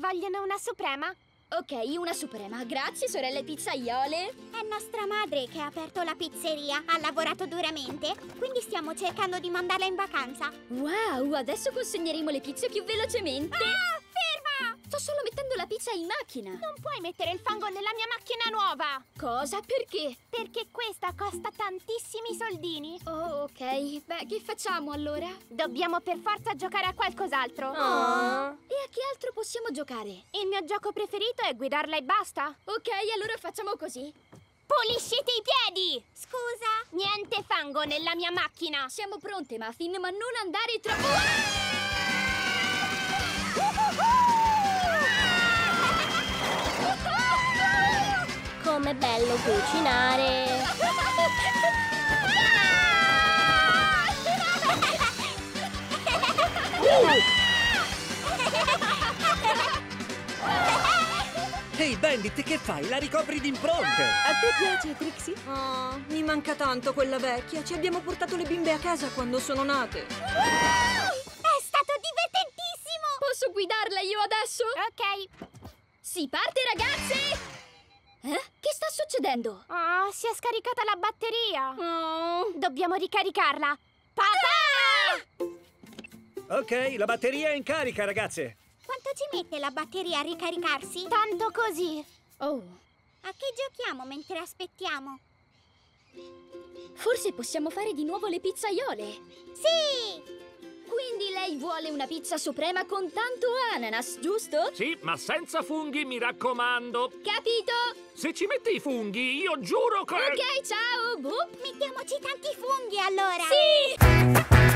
Vogliono una suprema? Ok, una suprema. Grazie, sorelle pizzaiole. È nostra madre che ha aperto la pizzeria. Ha lavorato duramente, quindi stiamo cercando di mandarla in vacanza. Wow, adesso consegneremo le pizze più velocemente. Ah, ferma! Sto solo mettendo la pizza in macchina. Non puoi mettere il fango nella mia macchina nuova! Cosa? Perché? Perché questa costa tantissimi soldini. Oh, ok. Beh, che facciamo allora? Dobbiamo per forza giocare a qualcos'altro. E a che altro possiamo giocare? Il mio gioco preferito è guidarla e basta. Ok, allora facciamo così. Pulisciti i piedi! Scusa? Niente fango nella mia macchina! Siamo pronte, Muffin, ma non andare troppo... Com'è bello cucinare! Ehi, Bandit, che fai? La ricopri di impronte! A te piace, Trixie? Oh, mi manca tanto quella vecchia. Ci abbiamo portato le bimbe a casa quando sono nate. È stato divertentissimo! Posso guidarla io adesso? Ok. Si parte, ragazze! Che sta succedendo? Oh, si è scaricata la batteria. Oh. Dobbiamo ricaricarla. Papà! Ok, la batteria è in carica, ragazze! Quanto ci mette la batteria a ricaricarsi? Tanto così. Oh, A che giochiamo mentre aspettiamo? forse possiamo fare di nuovo le pizzaiole. Sì! Quindi lei vuole una pizza suprema con tanto ananas, giusto? Sì, ma senza funghi, mi raccomando. Capito? Se ci metti i funghi, io giuro che... Ok, ciao, boop. Mettiamoci tanti funghi allora! Sì!